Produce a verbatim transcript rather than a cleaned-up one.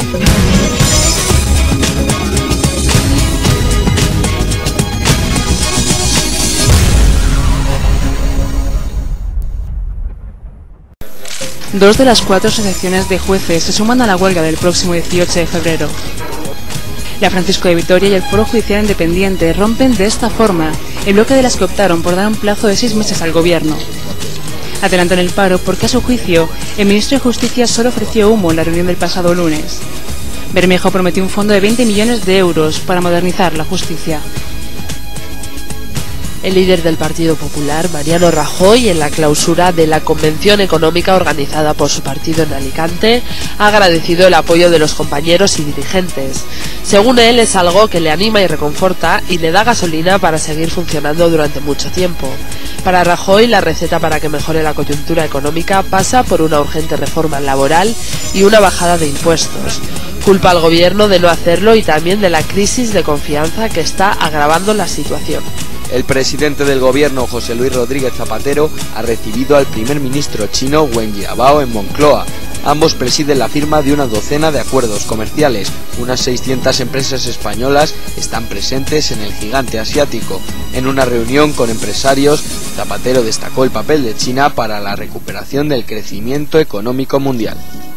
Dos de las cuatro asociaciones de jueces se suman a la huelga del próximo dieciocho de febrero. La Francisco de Vitoria y el Foro Judicial Independiente rompen de esta forma el bloque de las que optaron por dar un plazo de seis meses al gobierno. Adelantan el paro porque, a su juicio, el ministro de Justicia solo ofreció humo en la reunión del pasado lunes. Bermejo prometió un fondo de veinte millones de euros para modernizar la justicia. El líder del Partido Popular, Mariano Rajoy, en la clausura de la convención económica organizada por su partido en Alicante, ha agradecido el apoyo de los compañeros y dirigentes. Según él, es algo que le anima y reconforta y le da gasolina para seguir funcionando durante mucho tiempo. Para Rajoy, la receta para que mejore la coyuntura económica pasa por una urgente reforma laboral y una bajada de impuestos. Culpa al gobierno de no hacerlo y también de la crisis de confianza que está agravando la situación. El presidente del gobierno, José Luis Rodríguez Zapatero, ha recibido al primer ministro chino Wen Jiabao en Moncloa. Ambos presiden la firma de una docena de acuerdos comerciales. Unas seiscientas empresas españolas están presentes en el gigante asiático. En una reunión con empresarios, Zapatero destacó el papel de China para la recuperación del crecimiento económico mundial.